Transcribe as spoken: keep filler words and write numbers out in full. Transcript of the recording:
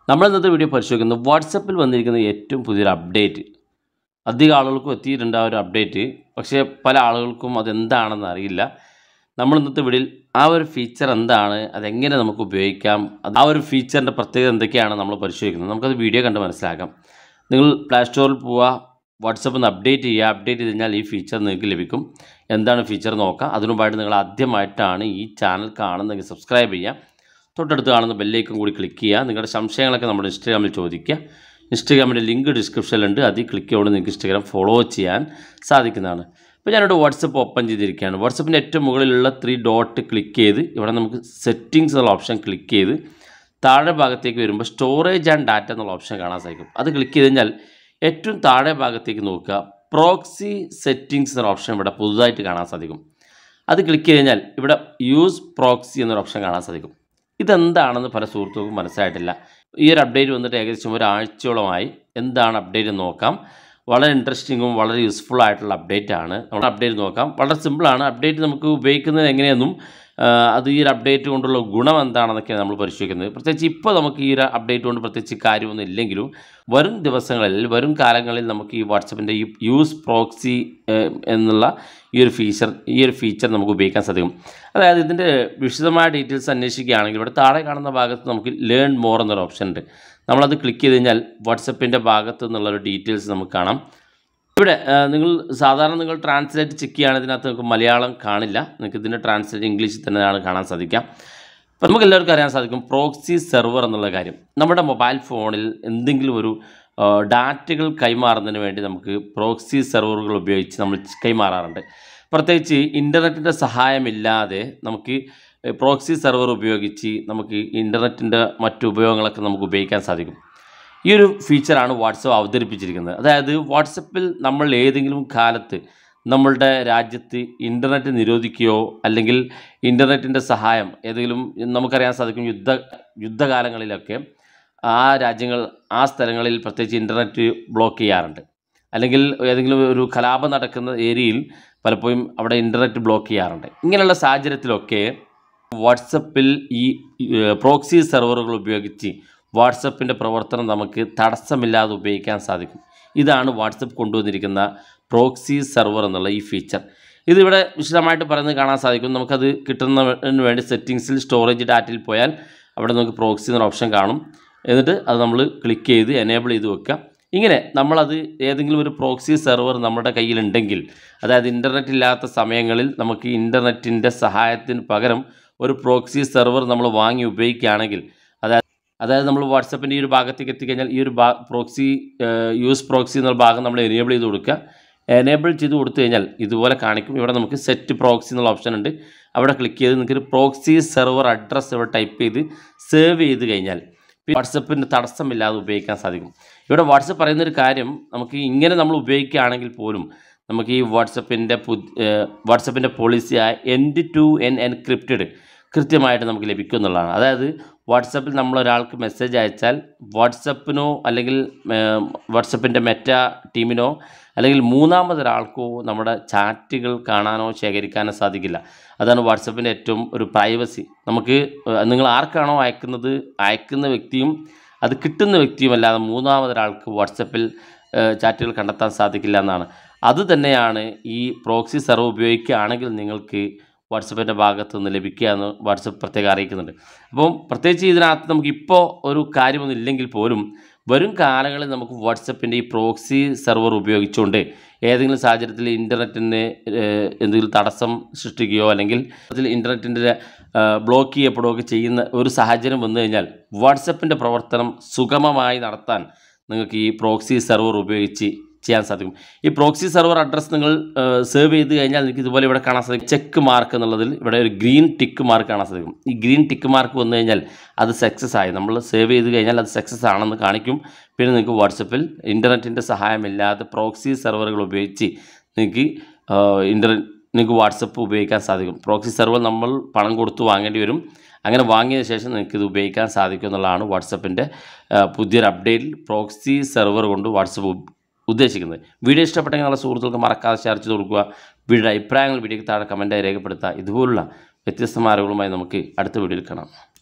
നമ്മൾ ഇന്നത്തെ വീഡിയോ പരിശോധിക്കുന്നത് വാട്സപ്പിൽ വന്നിരിക്കുന്ന ഏറ്റവും പുതിയൊരു അപ്ഡേറ്റ്. അധികം ആളുകൾക്കും എത്തിയിട്ടുണ്ട് ആ ഒരു അപ്ഡേറ്റ്. പക്ഷേ പല ആളുകൾക്കും അതെന്താണെന്ന് അറിയില്ല. നമ്മൾ ഇന്നത്തെ വീഡിയോയിൽ ആ ഒരു ഫീച്ചർ എന്താണ്, അതെങ്ങനെ നമുക്ക് ഉപയോഗിക്കാം, ആ ഒരു ഫീച്ചറിൻ്റെ പ്രത്യേകത എന്തൊക്കെയാണ് നമ്മൾ പരിശോധിക്കുന്നത്. നമുക്കത് വീഡിയോ കണ്ട് മനസ്സിലാക്കാം. നിങ്ങൾ പ്ലേ സ്റ്റോറിൽ പോവുക, വാട്സപ്പ് ഒന്ന് അപ്ഡേറ്റ് ചെയ്യുക. അപ്ഡേറ്റ് ചെയ്ത് കഴിഞ്ഞാൽ ഈ ഫീച്ചർ നിങ്ങൾക്ക് ലഭിക്കും. എന്താണ് ഫീച്ചർ നോക്കാം. അതിനുമുമ്പായിട്ട് നിങ്ങൾ ആദ്യമായിട്ടാണ് ഈ ചാനൽ കാണുന്നതെങ്കിൽ സബ്സ്ക്രൈബ് ചെയ്യുക. തൊട്ടടുത്ത് കാണുന്ന ബെല്ലൈക്കൺ കൂടി ക്ലിക്ക് ചെയ്യുക. നിങ്ങളുടെ സംശയങ്ങളൊക്കെ നമ്മുടെ ഇൻസ്റ്റാഗ്രാമിൽ ചോദിക്കുക. ഇൻസ്റ്റാഗ്രാമിൻ്റെ ലിങ്ക് ഡിസ്ക്രിപ്ഷനിലുണ്ട്. അതിൽ ക്ലിക്ക് ചെയ്തുകൊണ്ട് നിങ്ങൾക്ക് ഇൻസ്റ്റാഗ്രാം ഫോളോ ചെയ്യാൻ സാധിക്കുന്നതാണ്. ഇപ്പോൾ ഞാനിവിടെ വാട്സപ്പ് ഓപ്പൺ ചെയ്തിരിക്കുകയാണ്. വാട്സപ്പിൻ്റെ ഏറ്റവും മുകളിലുള്ള ത്രീ ഡോട്ട് ക്ലിക്ക് ചെയ്ത് ഇവിടെ നമുക്ക് സെറ്റിങ്സ് എന്നുള്ള ഓപ്ഷൻ ക്ലിക്ക് ചെയ്ത് താഴെ ഭാഗത്തേക്ക് വരുമ്പോൾ സ്റ്റോറേജ് ആൻഡ് ഡാറ്റ എന്നുള്ള ഓപ്ഷൻ കാണാൻ സാധിക്കും. അത് ക്ലിക്ക് ചെയ്ത് കഴിഞ്ഞാൽ ഏറ്റവും താഴെ ഭാഗത്തേക്ക് നോക്കുക, പ്രോക്സി സെറ്റിങ്സ് എന്ന ഓപ്ഷൻ ഇവിടെ പുതുതായിട്ട് കാണാൻ സാധിക്കും. അത് ക്ലിക്ക് ചെയ്ത് കഴിഞ്ഞാൽ ഇവിടെ യൂസ് പ്രോക്സി എന്നൊരു ഓപ്ഷൻ കാണാൻ സാധിക്കും. ഇതെന്താണെന്ന് പല സുഹൃത്തുക്കൾക്കും മനസ്സിലായിട്ടില്ല. ഈ ഒരു അപ്ഡേറ്റ് വന്നിട്ട് ഏകദേശം ഒരാഴ്ചയോളമായി. എന്താണ് അപ്ഡേറ്റ് നോക്കാം. വളരെ ഇൻട്രസ്റ്റിങ്ങും വളരെ യൂസ്ഫുൾ ആയിട്ടുള്ള അപ്ഡേറ്റ് ആണ്. നമ്മൾ അപ്ഡേറ്റ് നോക്കാം. വളരെ സിമ്പിളാണ്. അപ്ഡേറ്റ് നമുക്ക് ഉപയോഗിക്കുന്നത് എങ്ങനെയെന്നും അത് ഈ ഒരു അപ്ഡേറ്റ് കൊണ്ടുള്ള ഗുണം എന്താണെന്നൊക്കെയാണ് നമ്മൾ പരിശോധിക്കുന്നത്. പ്രത്യേകിച്ച് ഇപ്പോൾ നമുക്ക് ഈ ഒരു അപ്ഡേറ്റ് കൊണ്ട് പ്രത്യേകിച്ച് കാര്യമൊന്നും ഇല്ലെങ്കിലും വരും ദിവസങ്ങളിൽ വരും കാലങ്ങളിൽ നമുക്ക് ഈ വാട്സപ്പിൻ്റെ ഈ യൂസ് പ്രോക്സി എന്നുള്ള ഈ ഒരു ഫീച്ചർ ഈ ഒരു ഫീച്ചർ നമുക്ക് ഉപയോഗിക്കാൻ സാധിക്കും. അതായത് ഇതിൻ്റെ വിശദമായ ഡീറ്റെയിൽസ് അന്വേഷിക്കുകയാണെങ്കിൽ ഇവിടെ താഴെ കാണുന്ന ഭാഗത്ത് നമുക്ക് ലേൺ മോർ എന്നൊരു ഓപ്ഷൻ ഉണ്ട്. നമ്മളത് ക്ലിക്ക് ചെയ്ത് കഴിഞ്ഞാൽ വാട്സപ്പിൻ്റെ ഭാഗത്ത് നിന്നുള്ളൊരു ഡീറ്റെയിൽസ് നമുക്ക് കാണാം. ഇവിടെ നിങ്ങൾ സാധാരണ നിങ്ങൾ ട്രാൻസ്ലേറ്റ് ചെക്ക് ചെയ്യുകയാണെങ്കിൽ ഇതിനകത്ത് നിങ്ങൾക്ക് മലയാളം കാണില്ല. നിങ്ങൾക്ക് ഇതിൻ്റെ ട്രാൻസ്ലേറ്റ് ഇംഗ്ലീഷിൽ തന്നെയാണ് കാണാൻ സാധിക്കുക. അപ്പോൾ നമുക്ക് എല്ലാവർക്കും അറിയാൻ സാധിക്കും പ്രോക്സി സെർവർ എന്നുള്ള കാര്യം. നമ്മുടെ മൊബൈൽ ഫോണിൽ എന്തെങ്കിലും ഒരു ഡാറ്റകൾ കൈമാറുന്നതിന് വേണ്ടി നമുക്ക് പ്രോക്സി സെർവറുകൾ ഉപയോഗിച്ച് നമ്മൾ കൈമാറാറുണ്ട്. പ്രത്യേകിച്ച് ഇൻ്റർനെറ്റിൻ്റെ സഹായമില്ലാതെ നമുക്ക് പ്രോക്സി സെർവർ ഉപയോഗിച്ച് നമുക്ക് ഇൻ്റർനെറ്റിൻ്റെ മറ്റു ഉപയോഗങ്ങളൊക്കെ നമുക്ക് ഉപയോഗിക്കാൻ സാധിക്കും. ഈ ഒരു ഫീച്ചറാണ് വാട്സപ്പ് അവതരിപ്പിച്ചിരിക്കുന്നത്. അതായത് വാട്സപ്പിൽ നമ്മൾ ഏതെങ്കിലും കാലത്ത് നമ്മളുടെ രാജ്യത്ത് ഇൻ്റർനെറ്റ് നിരോധിക്കുകയോ അല്ലെങ്കിൽ ഇൻ്റർനെറ്റിൻ്റെ സഹായം ഏതെങ്കിലും നമുക്കറിയാൻ സാധിക്കും യുദ്ധ യുദ്ധകാലങ്ങളിലൊക്കെ ആ രാജ്യങ്ങൾ ആ സ്ഥലങ്ങളിൽ പ്രത്യേകിച്ച് ഇൻ്റർനെറ്റ് ബ്ലോക്ക് ചെയ്യാറുണ്ട്. അല്ലെങ്കിൽ ഏതെങ്കിലും ഒരു കലാപം നടക്കുന്ന ഏരിയയിൽ പലപ്പോഴും അവിടെ ഇൻ്റർനെറ്റ് ബ്ലോക്ക് ചെയ്യാറുണ്ട്. ഇങ്ങനെയുള്ള സാഹചര്യത്തിലൊക്കെ വാട്സപ്പിൽ ഈ പ്രോക്സി സെർവറുകൾ ഉപയോഗിച്ച് വാട്സപ്പിൻ്റെ പ്രവർത്തനം നമുക്ക് തടസ്സമില്ലാതെ ഉപയോഗിക്കാൻ സാധിക്കും. ഇതാണ് വാട്സപ്പ് കൊണ്ടുവന്നിരിക്കുന്ന പ്രോക്സി സെർവർ എന്നുള്ള ഈ ഫീച്ചർ. ഇതിവിടെ വിശദമായിട്ട് പറയുന്നത് കാണാൻ സാധിക്കും. നമുക്കത് കിട്ടുന്നതിന് വേണ്ടി സെറ്റിങ്സിൽ സ്റ്റോറേജ് ഡാറ്റയിൽ പോയാൽ അവിടെ നമുക്ക് പ്രോക്സി എന്നൊരു ഓപ്ഷൻ കാണും. എന്നിട്ട് അത് നമ്മൾ ക്ലിക്ക് ചെയ്ത് എനേബിൾ ചെയ്ത് വെക്കുക. ഇങ്ങനെ നമ്മളത് ഏതെങ്കിലും ഒരു പ്രോക്സി സെർവർ നമ്മുടെ കയ്യിലുണ്ടെങ്കിൽ, അതായത് ഇൻ്റർനെറ്റ് ഇല്ലാത്ത സമയങ്ങളിൽ നമുക്ക് ഇൻ്റർനെറ്റിൻ്റെ സഹായത്തിന് പകരം ഒരു പ്രോക്സി സെർവർ നമ്മൾ വാങ്ങി ഉപയോഗിക്കുകയാണെങ്കിൽ, അതായത് അതായത് നമ്മൾ വാട്സപ്പിൻ്റെ ഈ ഒരു ഭാഗത്തേക്ക് എത്തിക്കഴിഞ്ഞാൽ ഈ ഒരു ഭാ പ്രോക്സി യൂസ് പ്രോക്സി എന്നുള്ള ഭാഗം നമ്മൾ എനേബിൾ ചെയ്ത് കൊടുക്കുക. എനേബിൾ ചെയ്ത് കൊടുത്തു കഴിഞ്ഞാൽ ഇതുപോലെ കാണിക്കും. ഇവിടെ നമുക്ക് സെറ്റ് പ്രോക്സി എന്നുള്ള ഓപ്ഷൻ ഉണ്ട്. അവിടെ ക്ലിക്ക് ചെയ്ത് നിങ്ങൾക്ക് പ്രോക്സി സെർവർ അഡ്രസ്സ് ഇവിടെ ടൈപ്പ് ചെയ്ത് സേവ് ചെയ്ത് കഴിഞ്ഞാൽ വാട്സപ്പിൻ്റെ തടസ്സമില്ലാതെ ഉപയോഗിക്കാൻ സാധിക്കും. ഇവിടെ വാട്സപ്പ് പറയുന്നൊരു കാര്യം, നമുക്ക് ഇങ്ങനെ നമ്മൾ ഉപയോഗിക്കുകയാണെങ്കിൽ പോലും നമുക്ക് ഈ വാട്സപ്പിൻ്റെ പുതിയ വാട്സപ്പിൻ്റെ പോളിസിയായ എൻഡ് ടു എൻ എൻക്രിപ്റ്റഡ് കൃത്യമായിട്ട് നമുക്ക് ലഭിക്കും എന്നുള്ളതാണ്. അതായത് വാട്സപ്പിൽ നമ്മളൊരാൾക്ക് മെസ്സേജ് അയച്ചാൽ വാട്സപ്പിനോ അല്ലെങ്കിൽ വാട്സപ്പിൻ്റെ മെറ്റ ടീമിനോ അല്ലെങ്കിൽ മൂന്നാമതൊരാൾക്കോ നമ്മുടെ ചാറ്റുകൾ കാണാനോ ശേഖരിക്കാനോ സാധിക്കില്ല. അതാണ് വാട്സപ്പിൻ്റെ ഏറ്റവും ഒരു പ്രൈവസി. നമുക്ക് നിങ്ങൾ ആർക്കാണോ അയക്കുന്നത് അയക്കുന്ന വ്യക്തിയും അത് കിട്ടുന്ന വ്യക്തിയും അല്ലാതെ മൂന്നാമതൊരാൾക്ക് വാട്സപ്പിൽ ചാറ്റുകൾ കണ്ടെത്താൻ സാധിക്കില്ല എന്നാണ്. അതുതന്നെയാണ് ഈ പ്രോക്സി സെർവർ ഉപയോഗിക്കുകയാണെങ്കിൽ നിങ്ങൾക്ക് വാട്സപ്പിൻ്റെ ഭാഗത്തു നിന്ന് ലഭിക്കുക എന്ന് വാട്സപ്പ് പ്രത്യേകം അറിയിക്കുന്നുണ്ട്. അപ്പം പ്രത്യേകിച്ച് ഇതിനകത്ത് നമുക്ക് ഇപ്പോൾ ഒരു കാര്യമൊന്നും ഇല്ലെങ്കിൽ പോലും വരും കാലങ്ങളിൽ നമുക്ക് വാട്സപ്പിൻ്റെ ഈ പ്രോക്സി സെർവർ ഉപയോഗിച്ചുകൊണ്ട് ഏതെങ്കിലും സാഹചര്യത്തിൽ ഇൻ്റർനെറ്റിന് എന്തെങ്കിലും തടസ്സം സൃഷ്ടിക്കുകയോ അല്ലെങ്കിൽ അതിൽ ഇൻ്റർനെറ്റിൻ്റെ ബ്ലോക്ക് ചെയ്യപ്പെടുകയൊക്കെ ചെയ്യുന്ന ഒരു സാഹചര്യം വന്നു കഴിഞ്ഞാൽ വാട്സപ്പിൻ്റെ പ്രവർത്തനം സുഗമമായി നടത്താൻ നിങ്ങൾക്ക് ഈ പ്രോക്സി സെർവർ ഉപയോഗിച്ച് ചെയ്യാൻ സാധിക്കും. ഈ പ്രോക്സി സെർവർ അഡ്രസ്സ് നിങ്ങൾ സേവ് ചെയ്ത് കഴിഞ്ഞാൽ നിങ്ങൾക്ക് ഇതുപോലെ ഇവിടെ കാണാൻ സാധിക്കും ചെക്ക് മാർക്ക് എന്നുള്ളതിൽ ഇവിടെ ഒരു ഗ്രീൻ ടിക്ക് മാർക്ക് കാണാൻ സാധിക്കും. ഈ ഗ്രീൻ ടിക്ക് മാർക്ക് വന്നു കഴിഞ്ഞാൽ അത് സക്സസ് ആയി. നമ്മൾ സേവ് ചെയ്ത് കഴിഞ്ഞാൽ അത് സക്സസ് ആണെന്ന് കാണിക്കും. പിന്നെ നിങ്ങൾക്ക് വാട്സപ്പിൽ ഇൻ്റർനെറ്റിൻ്റെ സഹായമില്ലാതെ പ്രോക്സി സെർവറുകൾ ഉപയോഗിച്ച് നിങ്ങൾക്ക് ഇൻ്റർനെറ്റ് നിങ്ങൾക്ക് വാട്സപ്പ് ഉപയോഗിക്കാൻ സാധിക്കും. പ്രോക്സി സെർവർ നമ്മൾ പണം കൊടുത്ത് വാങ്ങേണ്ടി വരും. അങ്ങനെ വാങ്ങിയതിന് ശേഷം നിങ്ങൾക്ക് ഇത് ഉപയോഗിക്കാൻ സാധിക്കും എന്നുള്ളതാണ് വാട്സപ്പിൻ്റെ പുതിയൊരു അപ്ഡേറ്റിൽ പ്രോക്സി സെർവർ കൊണ്ട് വാട്സപ്പ് ഉദ്ദേശിക്കുന്നത്. വീഡിയോ ഇഷ്ടപ്പെട്ടെങ്കിൽ നല്ല സുഹൃത്തുക്കൾക്ക് മറക്കാതെ ഷെയർ ചെയ്ത് കൊടുക്കുക. വീഡിയോ അഭിപ്രായങ്ങൾ വീഡിയോയ്ക്ക് താഴെ കമൻറ്റായി രേഖപ്പെടുത്തുക. ഇതുപോലുള്ള വ്യത്യസ്തമായ അറിവുകളുമായി നമുക്ക് അടുത്ത വീഡിയോയിൽ കാണാം.